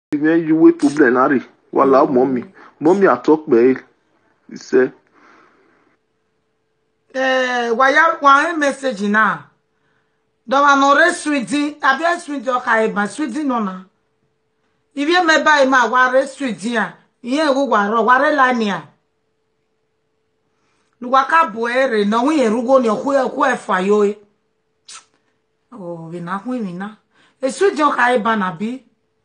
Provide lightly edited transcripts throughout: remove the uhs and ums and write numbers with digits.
Even you wait problem nari. Wala mommy. Mommy I talk be. He say. Why one message now? Don't want no rest sweetie. I be sweetie okay, but sweetie no na. If you me buy ma wa rest sweetie ya. Iye wo ware lania. Nuwaka boere na wi erugo ni oku efa yo e. Oh, vina e sweetie okay ba na bi.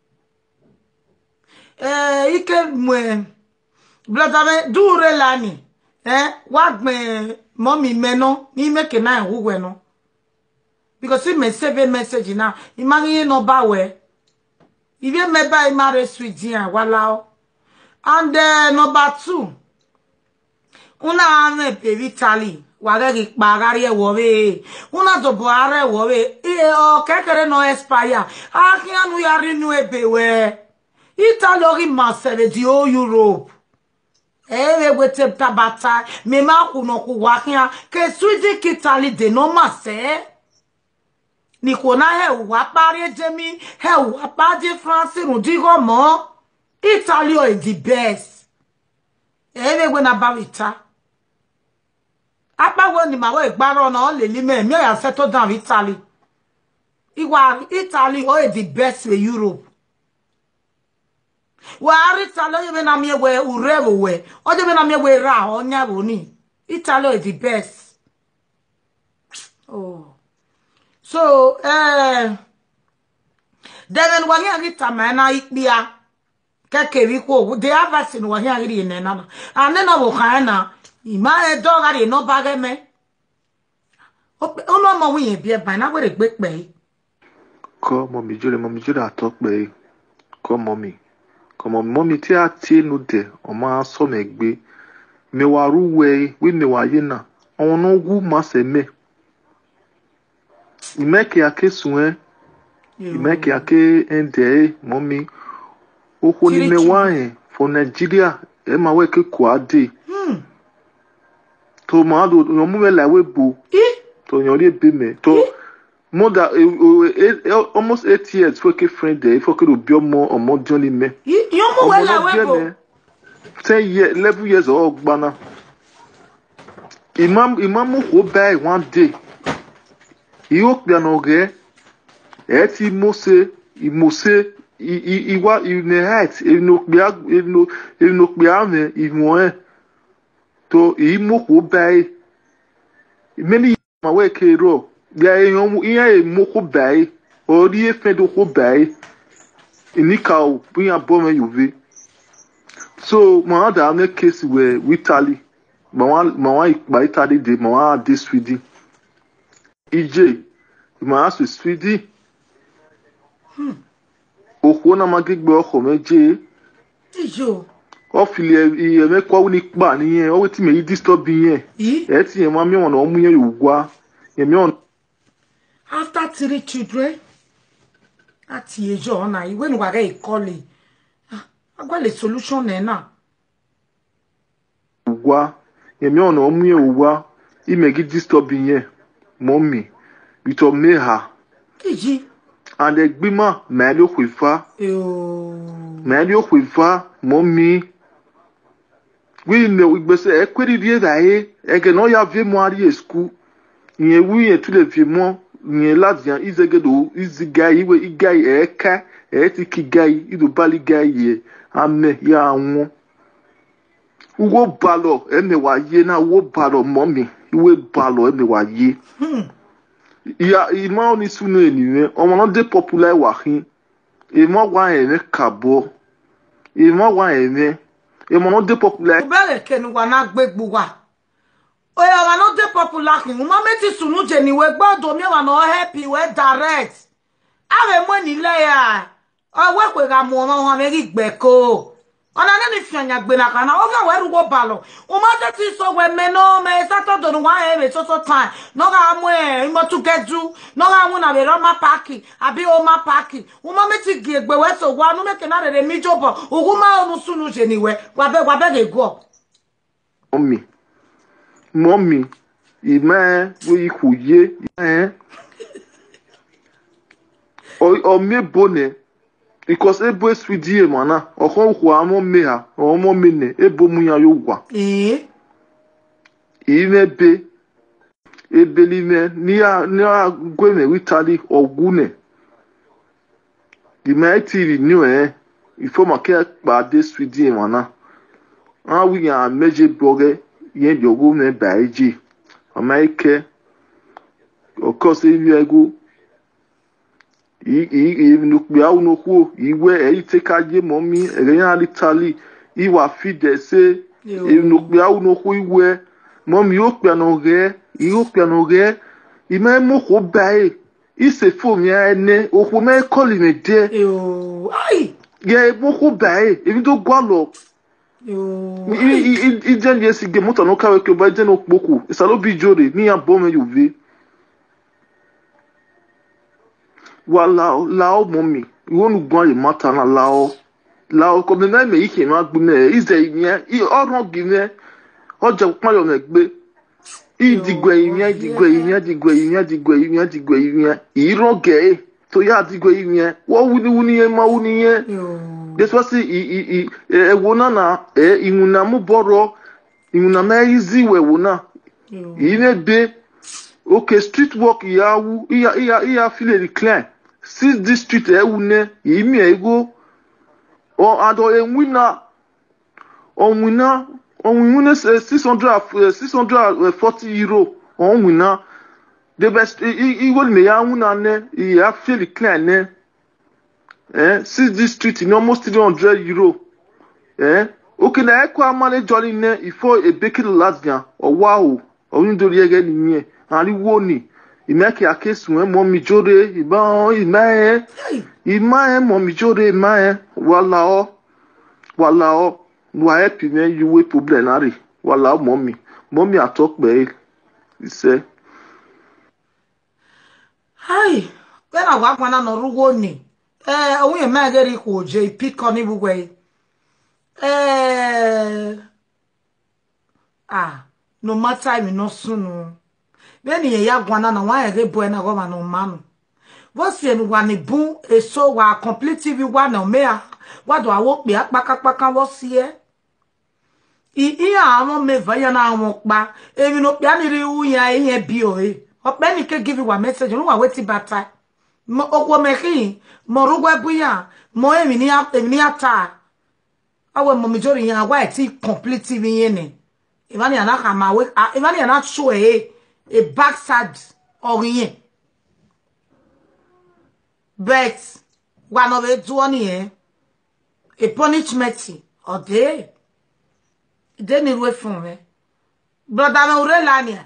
Ike mwe blotave dure lani. Wagme mommy meno ni make na wuwe no. Because he may save a message now. Imagine no bawe. If you may buy marry sweet dear, walao. And number 2. Una ane pe Italy. Wagegi bagari wowe. Una do boare wowe. O kekere no expire. Aki anu ya renew bewe. Italy ori masere di o Europe. Ewe wete tabata. Mema kuno kuwakia. Ke sweet Italy de no mase. Nikona he wapare jemi he wapade France rudigo mo Italy is the best. Ewe when about it. Apa when ma we gbaro na le lime me ya settle down Italy. Iwa Italy is the best in Europe. Wa Italy be na me we urewo we. Oje be na me we ra onya boni. Italy is the best. Oh. So, then when you get a man, I be a Kakeviko, the other sin was here in another. And then I will kind my dog are no bag me. Oh, no, my way, be a banner with a big bay. Come, mommy, Julie, I talk bay. Come, mommy. Come on, mommy, tia no de, or ma so make be. Me waru way, we me wa yena. On no who must me. Imeke yake suwe, imeke yake ende, mommy. Oko ni mewae for Nigeria, ema weke kwade. To maado, yomuwe la webo. To nyori bime. To more than almost 8 years for a friend there, if I could be more or more Johnny me. Yomuwe la webo. 10 years, 11 years old, bana. Imamu go by one day. Iyo pianoge eti mose iwa inehat inokbia me imoe to imoko bai many ma we kero ya eyon iya emoko bai ori efedo ko bai inikao buya bome yuve so ma da na case we Italy ma wa Italy de ma wa de Sweden EJ, ma asu Swidi. Oko na magigbe oko meje. Ijo. O fili e me kwa uni pa niyen, o weti me yi disturb yen. E ti yen ma mi won o mu yen yugwa. Yen mi on. After 3 children, ati ejo na iwe nu wage ikole. Agwa le solution na. Yugwa. Yen mi on o mu yen yugwa. I me gi disturb yen. Mommy, we told me her. And the gbima, Mario Quifa. Mario Quifa, mommy. We know we say, equity dear, I can all have a moire school. Ye we to the Vimon, near Latvian is a good, is the guy, he will guy, eka, etiki guy, idu bali guy ye. Ame ya won. Wo balo, emewa ye na wo balo, mommy. Iwe balo emewa ye. Ya ima oni sunu eniwe omo no de popular wa hin ima wa ene kabo ima wa ene ima no de popular ubele kenu wa na gbegbu wa oya wa no de popular hin mo meti sunu je ni we gbodo mi wa no happy we direct ave mo ni le ya owe pe ga mo no wa me ri gbeko ona ne ni fianya gbe na kana o ga we rugo balo o ma de ti so we me no me sato do wa e me so time no ga mu e mo tu geju no ga mu na be ro ma parki abi o ma parki o ma me ti gi egbe we so wa nu me ke na re mi jobo ogu ma onu sunu je ni we wa be ge go mommy ime we ikuye o me bone because ebo swidi mana okon kwa amo meha omo mene ebo munya yogwa imebe ebelime niya gweme witali ogune the mighty new ifo make pa de swidi mana we are meje boge yen yogo me baiji amaike of course if you go nukpia unokwu iwe itekaje momi ereyan litali iwa fide se nukpia unokwu iwe momi o pia no ge ime mo ko bae ise fo ya ene okwo me call me de ai ye mo ko bae ebi to gwa lo i jen yes ge moto no kawe ke ba jen okpoku isalo bi jore ni ya bo me yuve wa lao mommy wonu gwan ye mata na lao ko me me ike ma gbu me ize yin I oron gi me oje pa yo me gbe idigwe yin iro ge to ya digwe yin wo wuni ye ma wuni ye this was e wona na inuna mu boro inuna ma izi we wona ine be okay street walk yawu iya feel recline since this street ewune imi ego o ado enwina onwina 640 onwina the best iwo me ya wuna ne ya feel recline ne since this street in almost 300 euro okay na ekwa male jolly ne ifo e beke lasgan o wow o ndori ege ni mi ari wo ni imeke akesu mo mi jore iba imae mo mi jore imae wala o wa help me you we problem ari wala mommy atok be ise hi when I walk na no rugo ni ohun e ma geri ko je pick on ibugwe no matter me no sunu beni ye ya gwana na wa ere boy na go ma no manu vosi enu wa ni bu eso wa complete bi wa na me wa do awo pe apakapaka wo si iya awon me va ya na awon pa emi no pe ani ri wu ya ihe bi o ope ni ke give wa message no wa weti bata mo okwo me kin mo rugwe bu ya mo emi ni ata awe mo mi jori ya wa ti complete bi yen ni imani ana ka ma we imani ana show a backside or yen but one of it one here a punishment or day then it wait for me brother me ure lania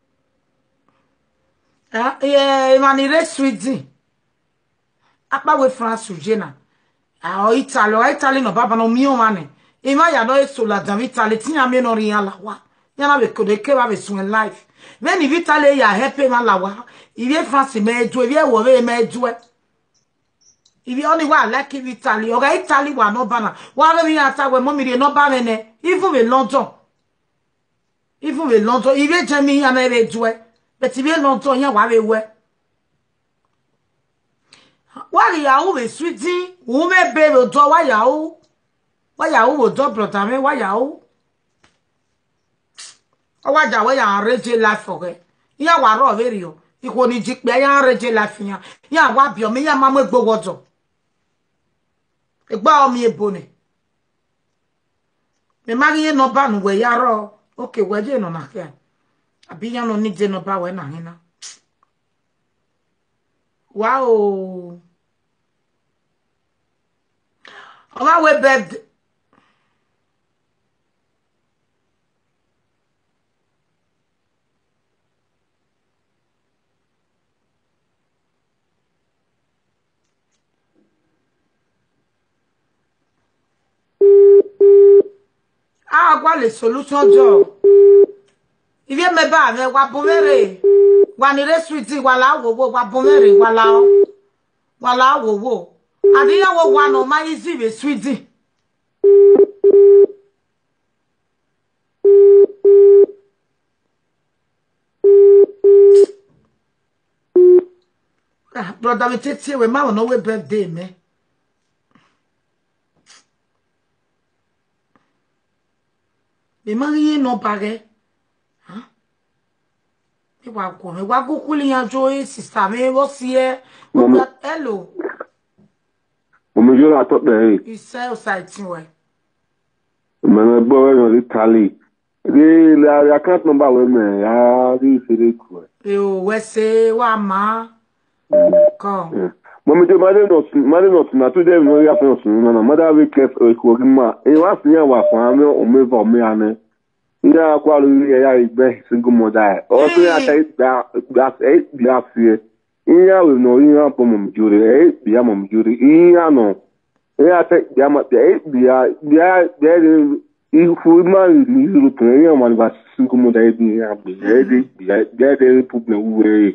imani re sweet apa we France ujena o Italy no baba no mi o mane ima ya no eso la dan Italy ti ya me no ri ala wa ya na be ko de ke ba be sun life when Italy ya help ma la wa ibe France me jo ibe wo me jo if you only want like Italy or Italy wa no bana wa me ata we mo mi re no ba me ne even with London ibe jemi ya me be jo but ibe London ya wa be we wari ya o be sweetie wo me be do wa ya o wo do brother me wa ya o wa ja we ya reje life for e ya wa ro very o iko ni ji pe ya reje life ya wa bi o me ya ma mo egbo wodo egba o mi ebo ni me ma ye no ba nu we ya ro okay we je no na ke abi ya no ni je no ba we na hina wow Oga we birthday gwa le solution jo ibi me ba me wa bomere wa ni re sweet wa la wo wa bomere wa la wo adiya wo wa no ma easy be sweet brother me tete we ma no we birthday me Me marié non pareil. Hein? Me wa go kuli yan joy sister me wo si e. Hello. Mo yo la to de. Ise o site we. Me na bo we Italy. La account number we me ya ri sere ku. O we se wa ma. Ko. Mo me not na to dem no ya fun sun na mother we care ko ma. E wa sin ya wa fun ame o me vo me ane. Ya kwa lu ya igbe single mother. O so ya tai that 8 bias here. Iya we no iya po mo jure bia mo jure iya no iya te bia ma bia ifu ma ni zuru to iya ma ba single mother bia bia problem we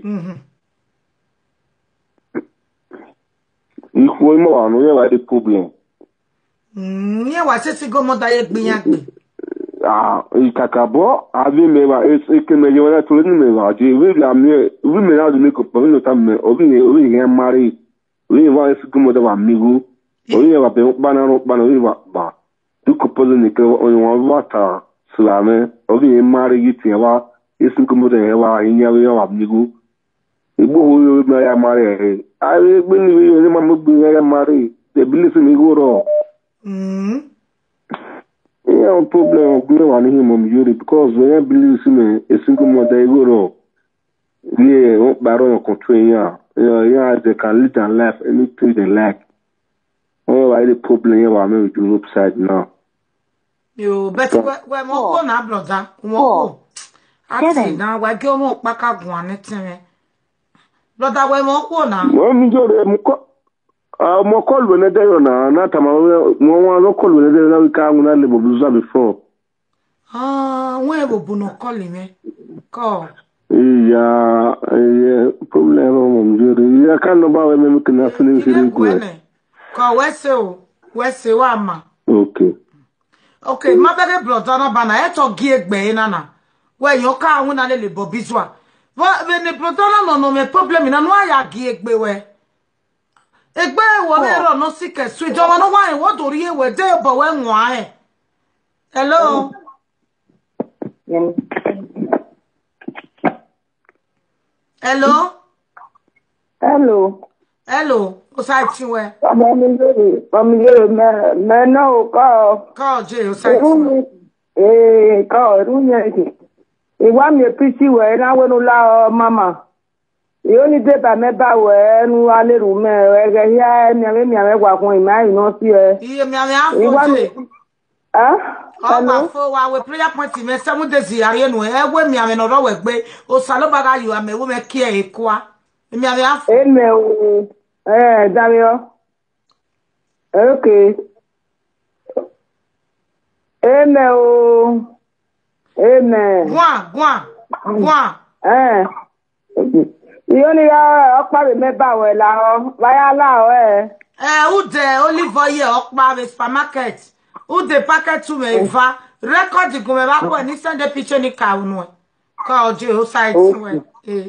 ifu ma wa no ya ba de problem ya wa se single mother ye gbin Kakabo, Avi Meva, Ekemela to Meva, we may not make up for no time, or we can marry. We want to come with our migu, or we have a banner, to compose a nickel on one water, Slame, or we marry it, isn't come with a hella in your migu. If we marry, I will believe you, Mamma, marry, they believe in me go. Yeah, problem of no one him on Yuri because when I believe in a single mother go yeah, baron control yeah, they can live and laugh anything they like. Oh, I the problem here I'm with Europe side now. You better we mo go na brother. Mo go. Ati na we ge mo paka gun anetin. Brother we mo go na. Mo mi jore mo call when they na tama mo no call when they na ka nguna le bobuza before. We bobu no call me. Call. Yeah, problem mo jore. Ya kan no ba we me kana fini siri ku. Call we se wa ma. Okay, my baby brother na bana e to gi egbe na na. We yo ka nguna le bobizwa. When the brother no me problem na no aya gi egbe we. Egbe wo be ro no sike sweet jo no wan wo dori e we dey bo we nwa e. Hello. Hello. O sai ti we. Family me no Call je o sai ti. Call runya ki. E wa mi pisi we na we no la mama. You only did by me by when you are little me, here, me walk on my no fear. You me after. Oh, for our prayer point, me some days here, you know, when me am no work, o salobaga you am me woman care equa. Me am after. Dario. Okay. Amen. Go. You only are me bawe la via la who the olive oil okpa supermarket. Who the packet to me va record go me ba ko ni send the picture ni ka unu. Call je o site we.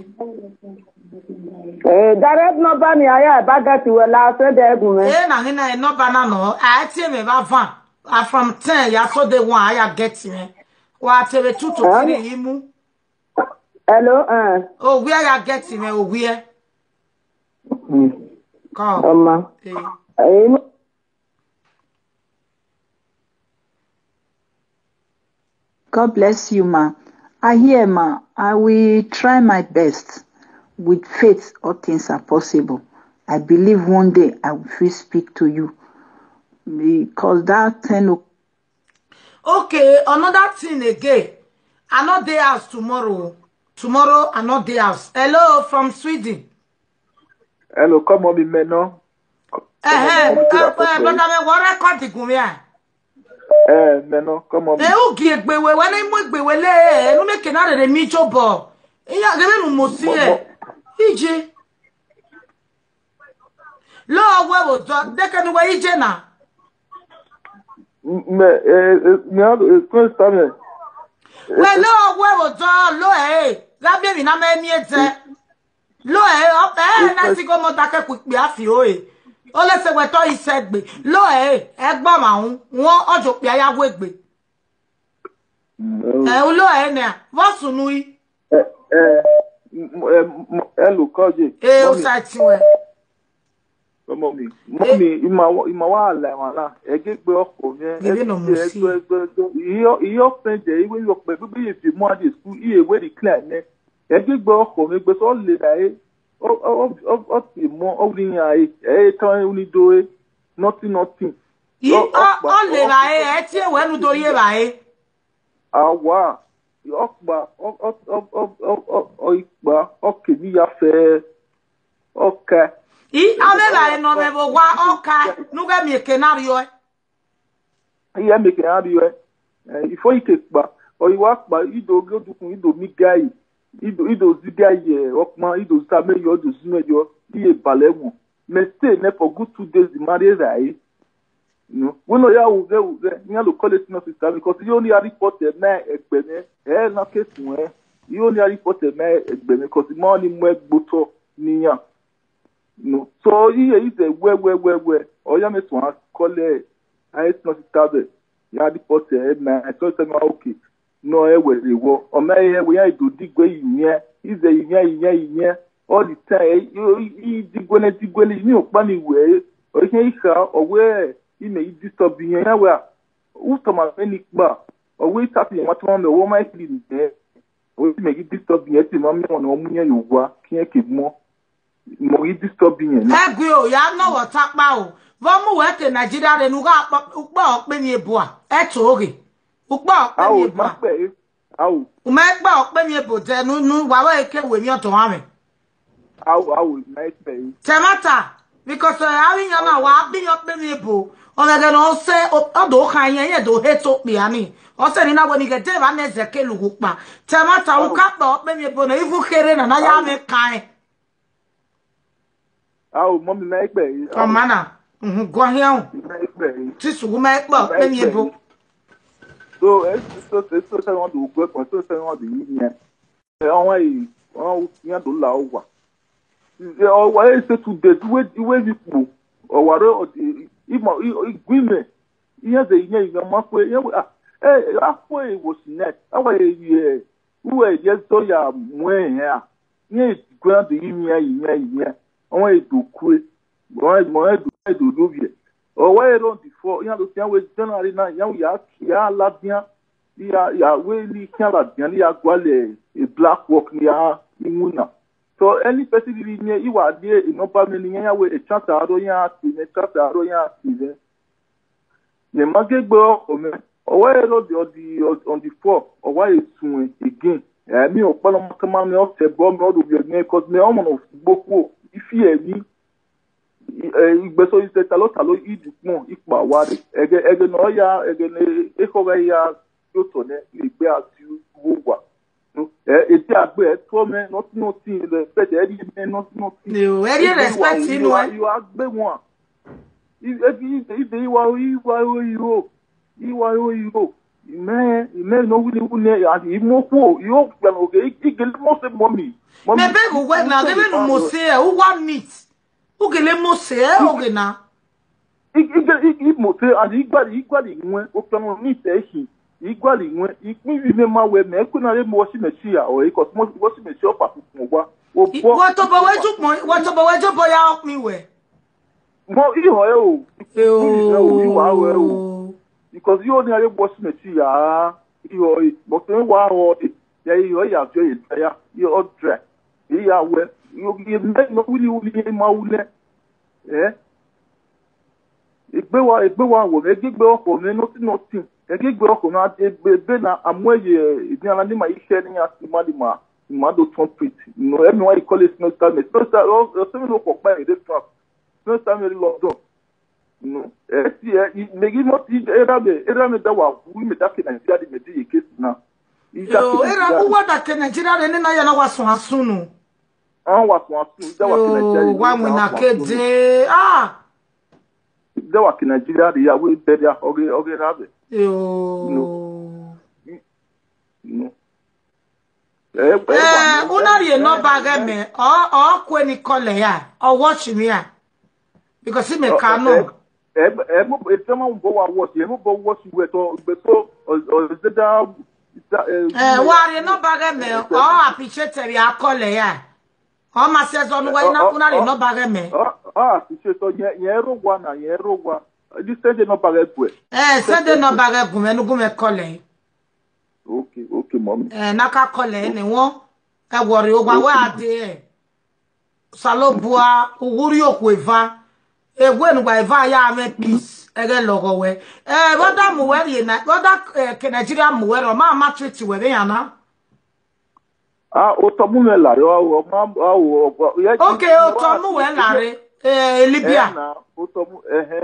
Direct number ni aya baga ti we la so de gun me. Na hina no banana no. I tie me ba van. From 10 ya so the one aya get me. Wa tebe 2 to 3 imu. Hello, Oh, where you getting me? Oh, where? Come. Mama. God bless you, ma. I hear, ma. I will try my best. With faith, all things are possible. I believe one day I will speak to you. Because that 10. Okay, another thing again. I'm not there house tomorrow. Tomorrow, I'm not there house. Hello, from Sweden. Hello, come on, me no. But I'm what record the gumia. No, come on. Who give me when I make me well, no make another mutual ball. Yeah, the men must see it. EJ. Lord, where was that? They can wait, Jenna. It's first time. Well, Lord, where was that? Lord, that baby, na me yet. Lord, up there, na si go mo take quick be afio e. O le se we to isegbe. Lord, egba ma hun, won ojo pe aya wegbe. Ulo ene, vosu nui. Hello, Koje. O satiwe. Mommy, ima wa ala wala. Egbe oko mi. Give no musi. Iyo friend je iwe yo pe bi fi mo ade school iye we declare ne. Egbe oko mi gbe so le dai. O ti mo o ni ai. Tan uni do e. Nothing. O le ra ti e we nu do ye ra Awa. Okba ikba okeni ya fe okay avela no me bo wa oka nuga mi kenario iya me kenario ifo ikekpa o iwa pa ido godukun ido mi gai ido zigaye okma ido sta me yo do sumejo iye balewon me stay ne for good 2 days the marriage right. No, we know ya uze nya lo call it no sister because you only report na egbeme na case won you only report na egbeme because money mo egboto niyan no so iye is a we oya me tun call it I no sister ya report na so say na okay no we wo o me we ya do digwe yin is a yin all the time you digwe ni o pa ni we o yin ika owe ime yi disturb yen ya wa utoma many gba owe tati yen watoma me wo my clean eh o ime yi disturb yen ti mo me won o mu yen yo wa kiyen ke mo yi disturb yen na egwe o ya no wo tapa o vo mu we te Nigeria re nu ga upo pe mi ebo a eto oge upo pe mi ebo awu o me gba o pe mi ebo te nu wa wa eke we mi oto wa me awu nice pay temata because having yana wa bi yo pe mi ebo o me ga no se o do kan yen do heto pe ani o se ni na woni ge te ba na ezeke lugu pa temata u ka pa o pe mi ebo na ifu kere na ya me kan awu mommy na igbe mana go hian ti sugu me pa pe mi ebo so so say won do go kon so say won do yin won yi won yan do la o wa o wa e say today we people o wa ro imo igwime ihe ze ihe ihe makwe afọ ewo sinet awa ye uwe je so ya mwe ya nye grand ime onwe edokwe mo edodobie o wa ero before ya lo ti we January na ya labia ya we ni kala bian ya gwale a black work ni ya imuna so any person really near iwa de inopa me ni ya we a chance aro ya ti ne chance aro ya ti ne ye magegbo o me o wa ero on the 4 o wa esun again mi o pa lo kama me o se bo me o do bi again because me o mo no gboko ifi emi igbeso ise talo idupon ipa wa re ege no ya ege ne ekoga ya yo to ne igbe ati wo eti agbe to me nothing the respect eri me nothing no eri respect inu you agbe won if iwa yo ime no wuli and imoko yo plan oge igele mo se mommy me be go we na gebe no mo se who want meat ugele mo se oge na mo se and igwali nwe o plan ni se hi igwali nwe ipin bi me ma we me ku na le mo si me si ya o e ko mo si me si o pa fun wa o bo what to bo we ju bo ya help me we mo iho e o iwa we o because you only are boss me si ya iho e mo se wa o ya iho ya jo ya you dre ya we you no wuli ma wule igbe wa wo egbe oko me nothing egbe oko na ebe na amoye ibi ala ni ma ise ni asimali ma do trumpet no emi wa call it no time o se no ko pa ide trap no time lo do no megi no ti era me da wa wi me da ke Nigeria di me di case na era ku wa da ke Nigeria ni na ya na wa so asunu wa so asunu da wa ke Nigeria wa mu na kede da wa ke Nigeria ya we beria oge rabe no una rie no bag me o kwe ni kole ya o watch me ya because me can no mo e tama bo wa watch e mo bo watch we to be so o zeda Wari no bage me. Oh, appreciate ya kole ya. Oh, ma saison no way na una no bage me. Appreciate so yero wa na yero wa. This Sunday no bage gwe. Sunday no bage gwe no gume kole. Okay, mom. Naka kole ni won. E wori ogwa we ade. Salobua uguri okweva. Egwe no gwa eva ya ame peace. Ege logo we. Wada muweri na wada ke Nigeria muweri ma matrix we be yana. Otomu me lare o ma Okay, otomu we lare. Libya. Na otomu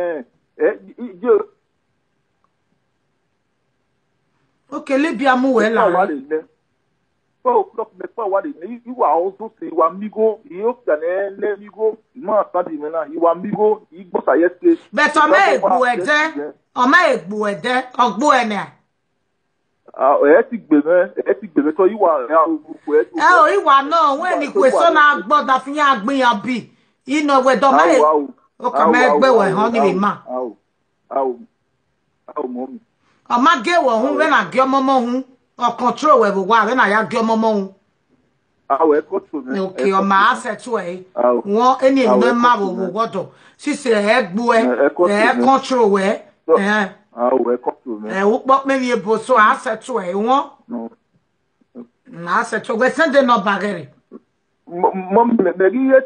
Okay, Libya mu we lare. 4 o'clock me pa wale you are also say you amigo you can migo ma study me na you amigo you go say yes. But o ma egbu ede ogbo ene. Ti gbe me so you are o iwa no when ni kweso na gbo da fi yan gbin yan bi ino we do ma o ka ma egbe we ho ni ma mommy o ma ge wo hun we na ge omomo hun o control we wa we na ya ge omomo hun we control me okay o ma asset we won eni no ma wo wodo si se egbu control we we control me wo pop me ye bo so asset we won no na asset we send no bagere mom me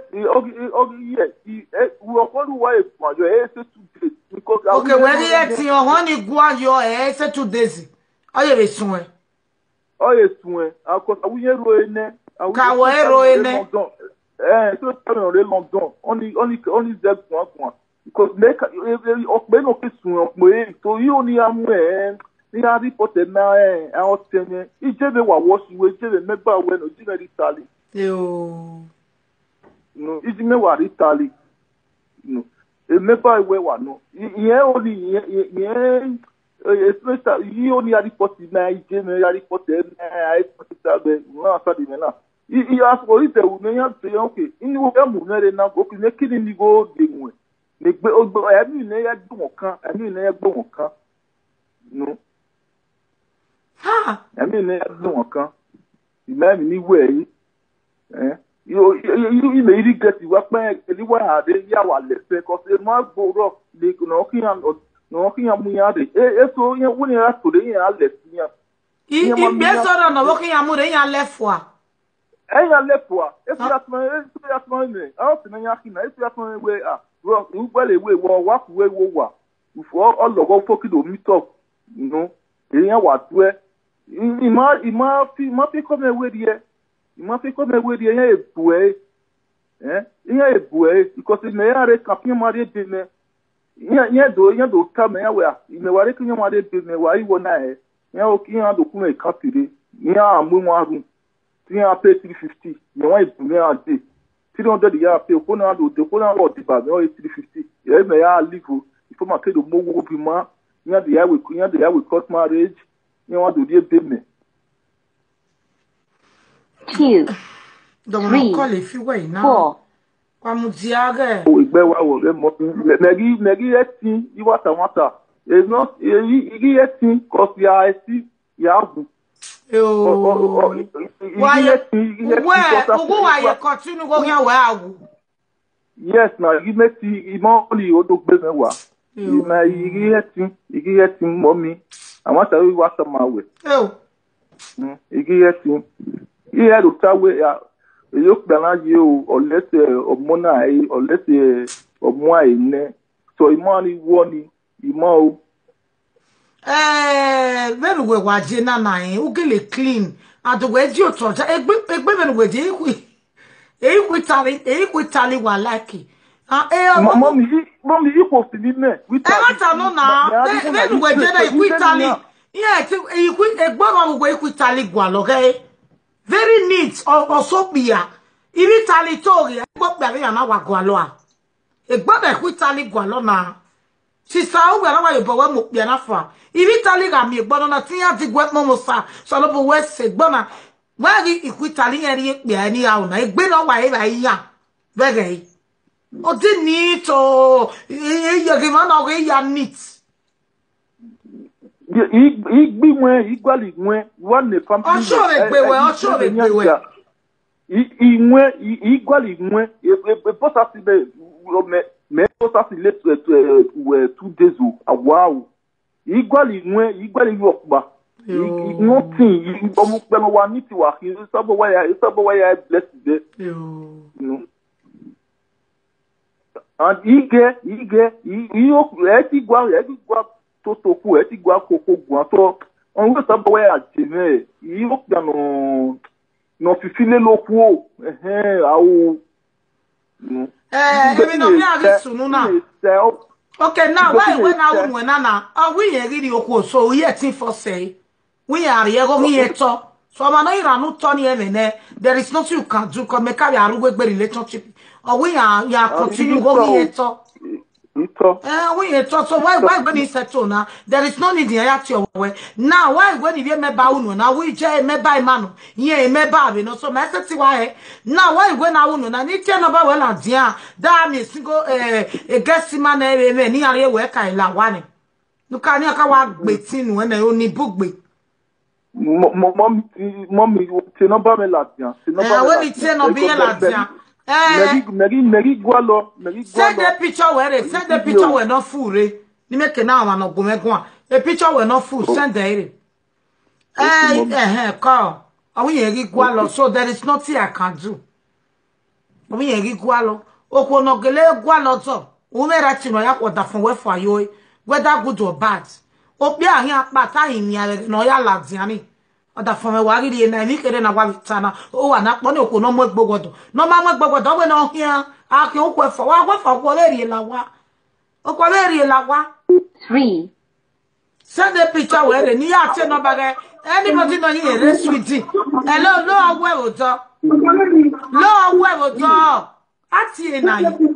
we okolu wa e fun ajo se 2 days because okay we dey ti o hon ni gwa yo se 2 days oye be sun e akos awuye ro ene ka wo ero ene so tell me London only that one because make okbe no ke sun okbe to you ni amu ni a report na o tenye ijebe wa wash we ijebe meba we no jina Italy yo no ijime wa Italy no meba we wa no yen only yen especially you only a report na ijeme a report na I report be no asa di na you ask for it we me yan say okay ini wo mu mere na go ki kini ni go de mu ne gbe ogbo emi ne ya gbon kan emi ne ya gbon kan no emi ne ya gbon kan imami ni we you me iri get wa pe eli wa ade ya wa le pe ko se ma gboro le no ki an mu ya de so yen woni ra to de yen ale ti yan be so na wo ki an mu de yan le fo eya lepoa efiatma ne awti na yaki na efiatma we ugbele we wo wa ku we wo wa ufo ologo fokido meet up no eyan wa tue ima fi come we die yan ebue yan ebue because me ya re kapin mari de ne yan do ka me ya we me wa re kinyo mari de me wa iwo na yan o kiyan do ku me kapire yan amu mo arun 350 you want to me a day 300 ya pay ko na do ko na lo di ba me 350 ye me ya live ifo ma ke do mo wo bi ma yan de ya we court marriage you want to dey pay me 2 don't no call if you wait now kwa muziage o igbe wa wo re mo megi etin iwata wata is not igi etin cause ya esi ya bu why you continue going away? Yes, now you make only odo gbe mewa. Na igi etin mommy. I want to watch my way. Igi etin. You had to tell we look down you or let's mona or let's or moi ne. So imani woni imo very we waje na na ugele clean and we ji otoja egbe very we dey equitally wa like mommy you post me we ta no na very we dey na equitally yeah egbo we equitally gwa lo very neat or so bia equitally tori egbo pe ya na wa gwa lo a egbo equitally gwa lo na sister o gwa na wa yo bo we mo pe na fa Italy ga mi gbona na tin ya ti gwe mo sa so lo bo we se gbona wa ri Italy yen ri pe ani ya una egbe no wa e ba ya vege o ti ni to e yo ge ma na o ya neat igbiwe igwaligwe one family Ocho inwe igwaligwe e posa si be me posa si le 2 days wow igwaligwe okba nothing omu pelo wa niti wa ki sabo wa ya bless de no and ige iyo eti gwa toku eti gwa koko gwa to on go sabo wa ya jeme iyo ya no fifile loku awu ebi no mi agi sunu na okay now why when I won na we really okwo so we yet for say we are here go here to so ma no iranu to ni emene there is nothing you can do come make ya arugbe relationship or we are continue go here to we here to so why when he settle now there is no need here at your way now why when you me ba unu na we je me ba imanu here me ba we no so me set why now why when na unu na ni tie no ba we na dia that me single guest man me ni are we kai la wani nu ka ni aka wa gbetin we na oni bugbe mommy c'est non pas me la dia c'est non pas we ni tie no be la dia Meri gwalo send the picture where not full ni make na wa no gomegwa a picture where not full send there call we yeri gwalo so there is nothing I can do we yeri gwalo okwo no gele gwalo to o mera ti no yakoda fun we for ayo whether good or bad opi ahin apata yin ya no ya ladiani oda fun me wa ri na mi kere na wa vitana o wa na po ni okwo no mo gbogbodo no ma mo gbogbodo we no hian akin okwo fo wa gbo fo ko le ri la wa okwo le ri la wa 3 send the picture where ni ya te no bage anybody no yin ere sweetie hello lo awe ojo ati e na yi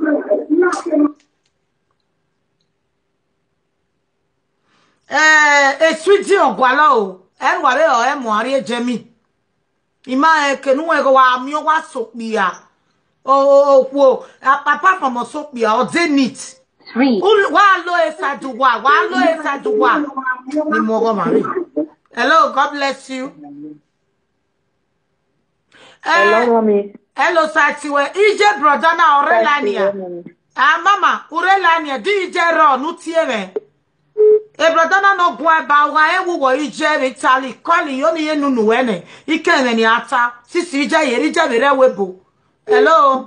sweetie ogwala o enware o emuari ejemi ima kenu e go wa mi o wa sopia o papa from sopia o zenit 3 wa lo esaduwa ni mo go mari hello god bless you hello mommy hello satiwe ije brother na orelania mama orelania di ije ro nu tie me e brother na no gwa ba wa ewu ije me tali calling yo ni enu nu wene ike me ni ata sisi ije yeri ije bere webo hello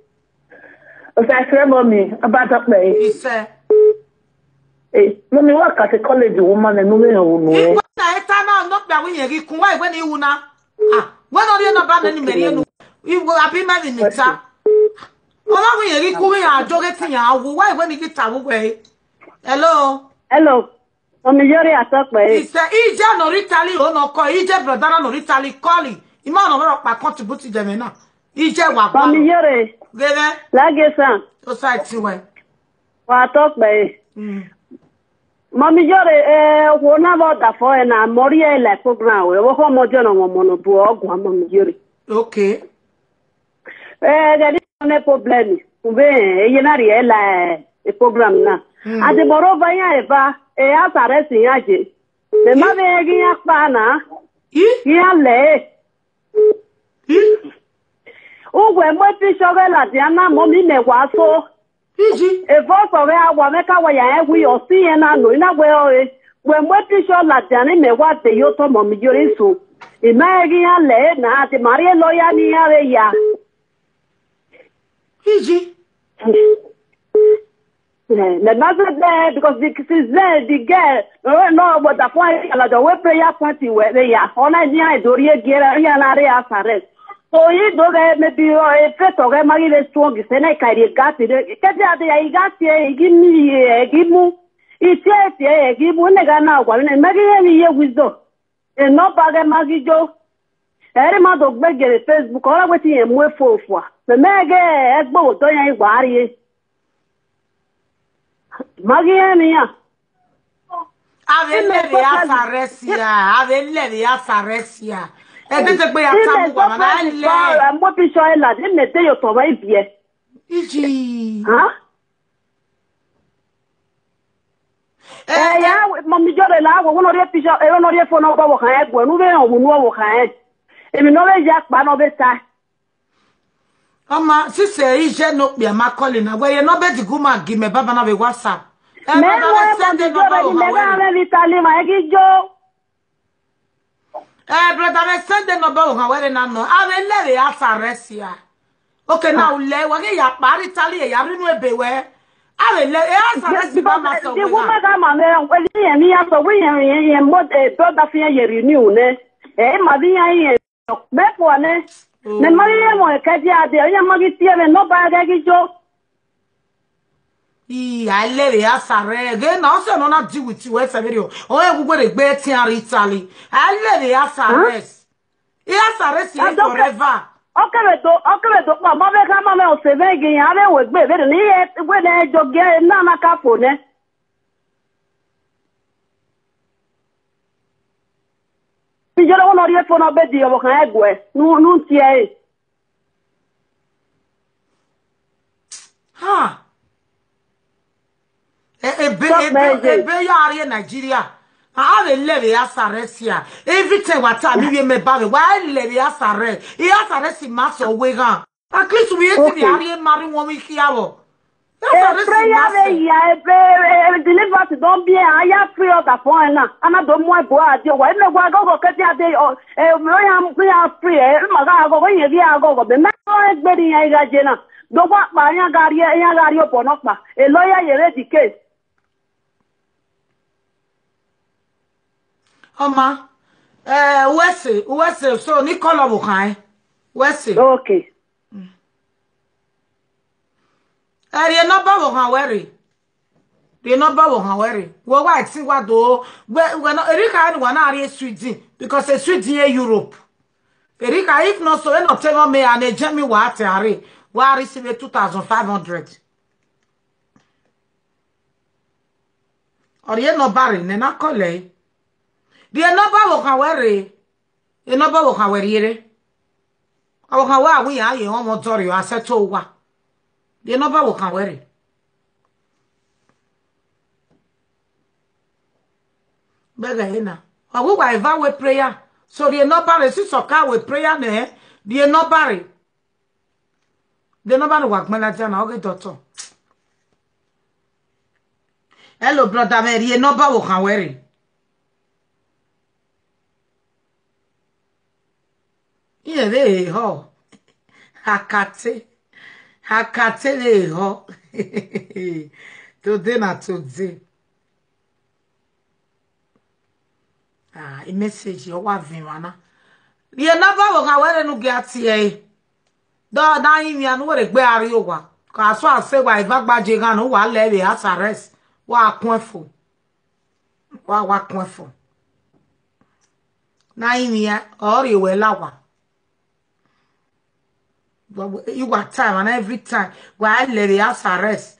okay mommy about up me ise mommy work at a college woman and no me no na eta na no gba we yeri kun wa igbe ni iwu na when ori no ba na ni meri enu iwo abi ma ni nita ola we yeri kun we ajoge tin ya awu wa igbe ni kita wo we hello mommy yori atokpe ise ije no ritali o no ko ije brother no ritali calling ima no ro pa contribute je me na ije wa ba mommy yori gele lage san o site we wa atokpe mommy yori wo na bo da fo na mori e le program we wo ko mo je no mo no bu ogun mommy yori okay there is no problem ube e na ri e la e program na ade boro ba ya eva e asare sin ya je le ma be gi ya pa na ya le ugwe mo ti shoge la dia na mo mi me wa so e vo so we awa me ka wa ya e wi o si e na no ina we o e we mo ti shoge la dia ni me wa de yo to mo mi yori so e ma gi ya le na ate mari lo ya ni ya we ya the mother there because this is the girl no but the point la the way prayer party where they are on idea do ye gera ya na re asare so you do get maybe e feto ge magi le strong se na kai gati de ke ja de ai gati e gimi e gimu ite e gimu ne ga na kwa ne magi ye ye wisdom e no ba ge magi jo ere ma do gbe gere Facebook ora wetin e mu efofua me mege egbo to yan igwa ari magi enia avele ya faresia e tete pe ya tamu kwa na le mo pi so ela de me te yo to ba ibie iji ya mami jore la wo no re pisho e no re fo no bo kan e gbo nu be on wo wo kan e emi no be ya pa no be ta Oma si se ije no pe ma calling na we no be di guma gi me baba na be WhatsApp. me mo mami jore ni me ga me vitali ma e ki jo brother me send the number o we na no. A be le ya saresia. Okay now le wa ge ya pari tali e ya rinu ebe we. A be le ya saresia ba ma so we. Di guma ga ma me we ni ya so we yen mo e brother fi yen renew ne e ma bi yen me po ne ne ma ye mo e ka di ade yen ma gi tie me no ba ga gi jo alere ya sare ge na so no na di with you we video o e gugwe de gbe ti ari Italy alere ya sare ya sare si forever okere do pa mo be ka ma me o se ve gi ya re we gbe be ni e gbe ne jo ge na na ka fo ne ti jere won ori e fo no be di o kan egwe nu ti e ha ebe ya ari Nigeria a be lere ya sare sia everything what time we me ba why lere ya sare si ma so we gan at least we see the ari mari won we kiawo deliver to don't be a free of the phone na ana do mo bo ade wa me gwa go ke ti ade ya free ma ga go yen bi go be me gbe ni ya ga je na do kwa pa ya gari opo no pa a lawyer yere the case Oma wese so ni color bu kan wese okay eri no ba wo kan were the number wo kan were wo wa ti wa do we no erika ni wa na ari Sweden because a Sweden in Europe erika if no so no tell me and ejemi wa ati ari wa receive 2500 ori no bari ne na kole the number wo kan were the number wo kan were yere awo kan wa wi aye won mo tori aseto wa the number wo kan were bega ina awo wa eva we prayer so the number is so ka we prayer ne the number wa gbala jana oge doctor hello brother me the number wo kan were Iye ho hakate le ho today na today a message yo wa vin wana ye na ba wo ka were nu ge ati e do na yin ya nu were gbe ari o wa ka so ase wa iva gbaje gan nu wa le be arrest wa kun fo wa kun fo na yin ya ori we lawa you got time and every time why let the house arrest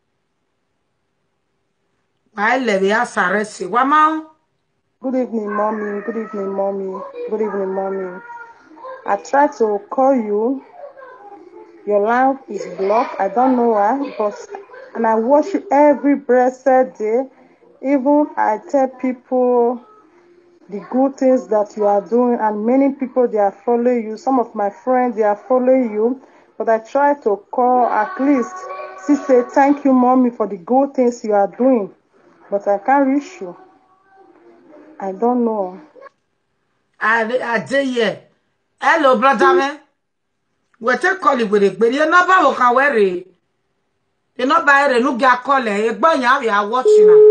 Wama. Good evening, mommy. Good evening, mommy. Good evening, mommy. I tried to call you. Your line is blocked. I don't know why, and I watch you every blessed day. Even I tell people the good things that you are doing, and many people, they are following you. Some of my friends, they are following you, but I try to call at least to say thank you, mommy, for the good things you are doing, but I can't reach you. I don't know. I did, yeah. Hello, brother, man. We take call it with it, but you know about how we're you know by the look at call it, but you are watching now.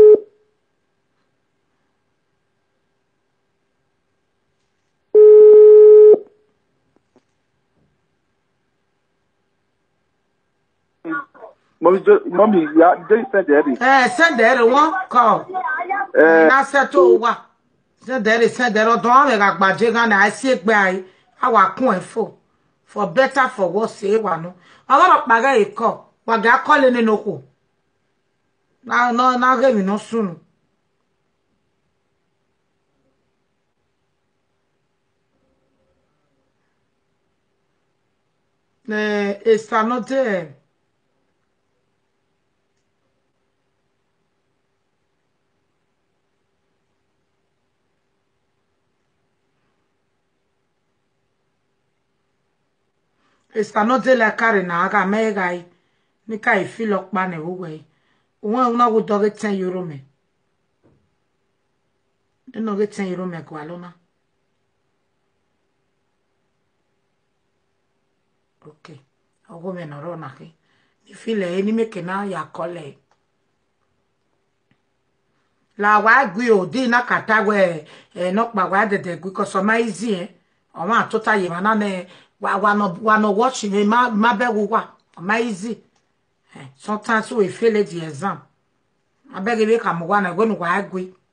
Mommy, yeah, they said that. Send there one call. Na settle wa. Send there don't make agbaje gan na see egbe ai. Awa kun for better for worse say wa no. Aba paga e call. Wa ga call ni no ko. Na ge mi no sunu. Esta notte Esta no de la carry na aga me guy. Ni kai fill up bane uwe. Uwe una go doge 10 euro me. De no get 10 euro me ko alona. Okay. Ogo me no ro na ki. Ni file ni me kena ya kole. La wa gwi o di na kata we no pa wa de gwi ko so ma easy o ma to ta ye mana ne wa no watch me ma be wo wa ma easy sometimes we fail the exam I beg you come one I go no wa gwi